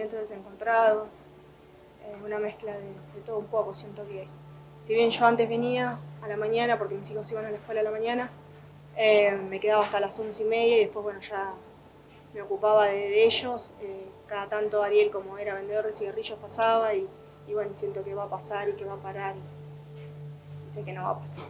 sentimientos desencontrados, una mezcla de todo un poco. Siento que si bien yo antes venía a la mañana, porque mis hijos iban a la escuela a la mañana, me quedaba hasta las 11:30 y después bueno, ya me ocupaba de ellos. Cada tanto Ariel, como era vendedor de cigarrillos, pasaba y bueno, siento que va a pasar y que va a parar y sé que no va a pasar.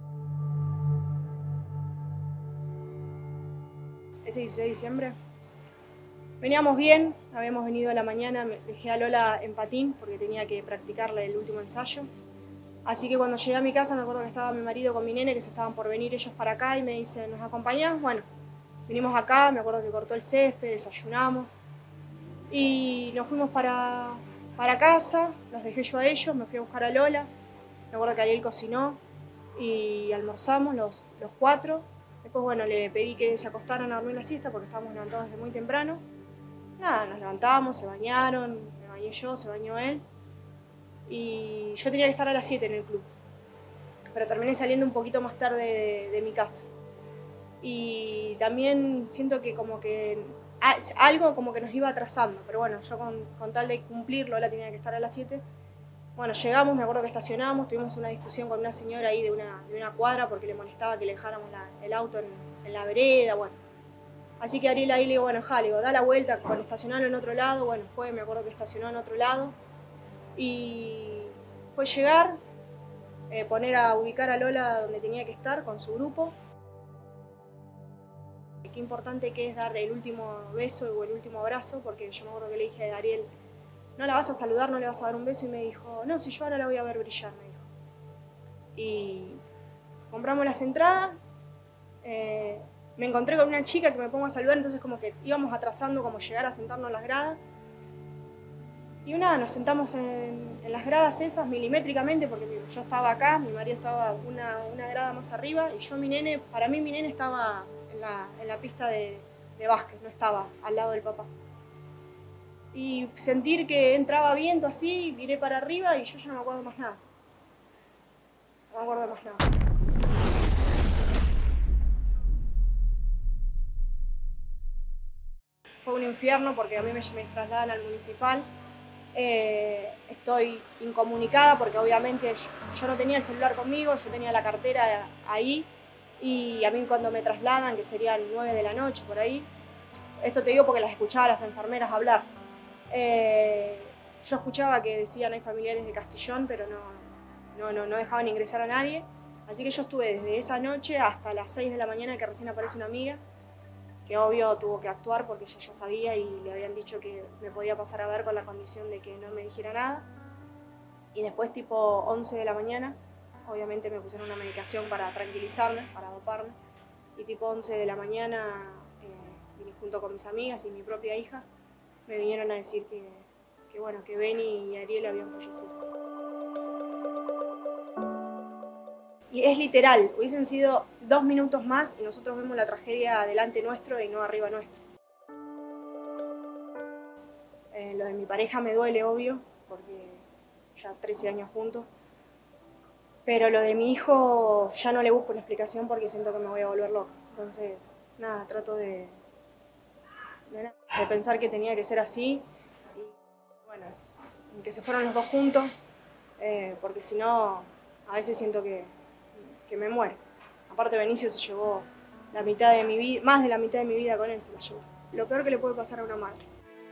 Ese 16 de diciembre veníamos bien, habíamos venido a la mañana, dejé a Lola en patín porque tenía que practicarle el último ensayo. Así que cuando llegué a mi casa me acuerdo que estaba mi marido con mi nene, que se estaban por venir ellos para acá y me dicen, ¿nos acompañás? Bueno, vinimos acá, me acuerdo que cortó el césped, desayunamos y nos fuimos para casa, los dejé yo a ellos, me fui a buscar a Lola, me acuerdo que Ariel cocinó y almorzamos los 4. Después, bueno, le pedí que se acostaran a dormir la siesta porque estábamos levantados desde muy temprano. Nada, nos levantamos, se bañaron, me bañé yo, se bañó él. Y yo tenía que estar a las 7 en el club, pero terminé saliendo un poquito más tarde de mi casa. Y también siento que como que algo como que nos iba atrasando, pero bueno, yo con tal de cumplirlo, Lola tenía que estar a las 7. Bueno, llegamos, me acuerdo que estacionamos, tuvimos una discusión con una señora ahí de una cuadra porque le molestaba que le dejáramos el auto en la vereda, bueno. Así que Ariel ahí le digo, bueno, le digo, da la vuelta, con estacionarlo en otro lado, bueno, me acuerdo que estacionó en otro lado. Y fue llegar, poner a ubicar a Lola donde tenía que estar con su grupo. Qué importante que es dar el último beso o el último abrazo, porque yo me acuerdo que le dije a Ariel, no la vas a saludar, no le vas a dar un beso, y me dijo, no, si yo ahora la voy a ver brillar, me dijo. Y compramos las entradas, me encontré con una chica que me pongo a saludar, entonces como que íbamos atrasando como llegar a sentarnos en las gradas. Y nada, nos sentamos en las gradas esas milimétricamente, porque yo estaba acá, mi marido estaba una grada más arriba, y yo, para mí mi nene estaba en la pista de básquet, no estaba al lado del papá. Y sentir que entraba viento así, miré para arriba y yo ya no me acuerdo más nada. No me acuerdo más nada. Fue un infierno porque a mí me trasladan al municipal. Estoy incomunicada porque obviamente yo no tenía el celular conmigo, yo tenía la cartera ahí, y a mí cuando me trasladan, que serían 9 de la noche por ahí, esto te digo porque las escuchaba a las enfermeras hablar, yo escuchaba que decían hay familiares de Castellón, pero no dejaban ingresar a nadie, así que yo estuve desde esa noche hasta las 6 de la mañana, que recién aparece una amiga, que obvio tuvo que actuar porque ella ya sabía y le habían dicho que me podía pasar a ver con la condición de que no me dijera nada. Y después tipo 11 de la mañana, obviamente me pusieron una medicación para tranquilizarme, para doparme, y tipo 11 de la mañana, vine junto con mis amigas y mi propia hija, me vinieron a decir que Beni y Ariel habían fallecido. Y es literal, hubiesen sido 2 minutos más y nosotros vemos la tragedia delante nuestro y no arriba nuestro. Lo de mi pareja me duele, obvio, porque ya 13 años juntos. Pero lo de mi hijo ya no le busco una explicación porque siento que me voy a volver loca. Entonces, nada, trato de pensar que tenía que ser así. Y bueno, que se fueron los dos juntos, porque si no, a veces siento que me muero. Aparte Benicio se llevó la mitad de mi vida, más de la mitad de mi vida con él se la llevó. Lo peor que le puede pasar a una madre.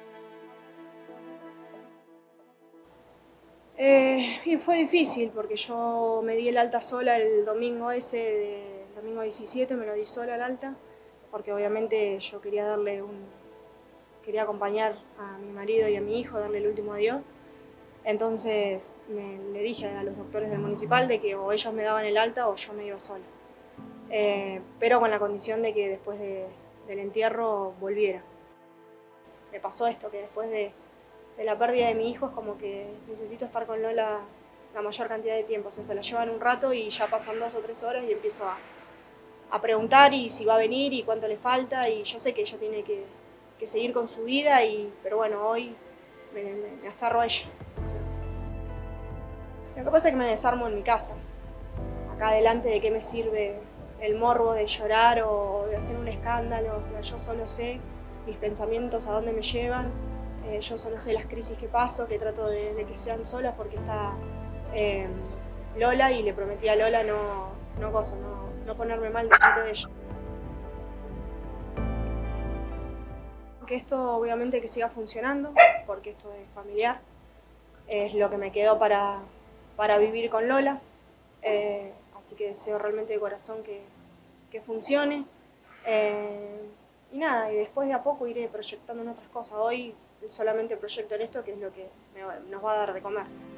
Y fue difícil porque yo me di el alta sola el domingo el domingo 17 me lo di sola el alta, porque obviamente yo quería quería acompañar a mi marido y a mi hijo, darle el último adiós. Entonces le dije a los doctores del municipal de que o ellos me daban el alta o yo me iba sola. Pero con la condición de que después del entierro volviera. Me pasó esto, que después de la pérdida de mi hijo es como que necesito estar con Lola la mayor cantidad de tiempo. O sea, se la llevan un rato y ya pasan 2 o 3 horas y empiezo a preguntar y si va a venir y cuánto le falta. Y yo sé que ella tiene que seguir con su vida, pero bueno, hoy me aferro a ella. O sea, lo que pasa es que me desarmo en mi casa. Acá adelante, ¿de qué me sirve el morbo de llorar o de hacer un escándalo? O sea, yo solo sé mis pensamientos a dónde me llevan. Yo solo sé las crisis que paso, que trato de que sean solas porque está Lola y le prometí a Lola no ponerme mal delante de ella. Que esto obviamente que siga funcionando, porque esto es familiar, es lo que me quedó para vivir con Lola, así que deseo realmente de corazón que funcione. Y nada, y después de a poco iré proyectando en otras cosas. Hoy solamente proyecto en esto, que es lo que nos va a dar de comer.